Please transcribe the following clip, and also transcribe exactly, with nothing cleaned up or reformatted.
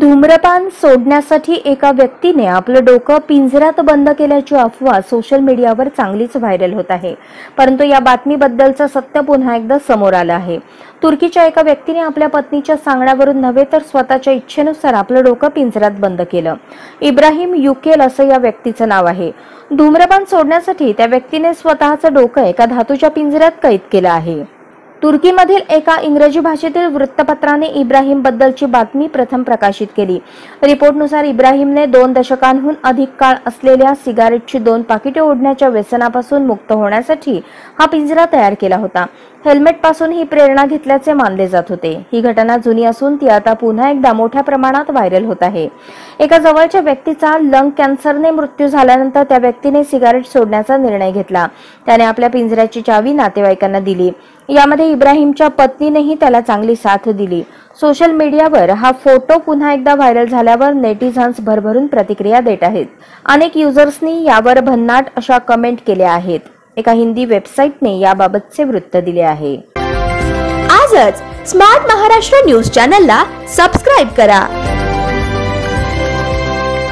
धूम्रपान सोडण्यासाठी एका व्यक्तीने आपलं डोकं पिंजऱ्यात बंद केल्याची अफवा सोशल मीडियावर चांगलीच व्हायरल होत आहे। परंतु या बातमीबद्दलचं सत्य पुन्हा एकदा समोर आलं आहे। तुर्कीच्या एका व्यक्तीने आपल्या पत्नीच्या सांगण्यावरून नव्हे तर स्वतःच्या इच्छेनुसार आपलं डोकं पिंजऱ्यात बंद केलं। इब्राहिम युकेल असं या व्यक्तीचं नाव आहे। धूम्रपान सोडण्यासाठी त्या व्यक्तीने स्वतःचं डोकं एका धातूच्या पिंजऱ्यात कैद केलं आहे। तुर्कीमधील एका इंग्रजी भाषेतील वृत्तपत्राने इब्राहिम बद्दलची बातमी प्रथम प्रकाशित केली। रिपोर्टनुसार इब्राहिमने दोन दशकांहून अधिक काळ असलेल्या सिगारेटची दोन पाकिटे ओढण्याच्या व्यसनापासून मुक्त होण्यासाठी हा पिंजरा तयार केला होता। हेल्मेट पासून ही प्रेरणा घेतल्याचे मानले जात होते। ही घटना जुनी असून ती आता पुन्हा एकदा मोठ्या प्रमाणात व्हायरल होत आहे। एका जवळच्या व्यक्तीचा लंग कॅन्सरने मृत्यू झाल्यानंतर त्या व्यक्तीने सिगारेट सोडण्याचा निर्णय घेतला। त्याने आपल्या पिंजऱ्याची चावी नातेवाईकांना दिली। यामध्ये इब्राहिमच्या पत्नीनेही त्याला चांगली साथ दिली। सोशल मीडियावर हा फोटो पुन्हा एकदा व्हायरल झाल्यावर नेटिझन्स भरभरून प्रतिक्रिया देत आहेत। अनेक युजर्सनी यावर भन्नाट अशा कमेंट केल्या आहेत। एका हिंदी वेबसाईटने याबाबतचे वृत्त दिले आहे। आजच स्मार्ट महाराष्ट्र न्यूज चॅनलला सबस्क्राइब करा।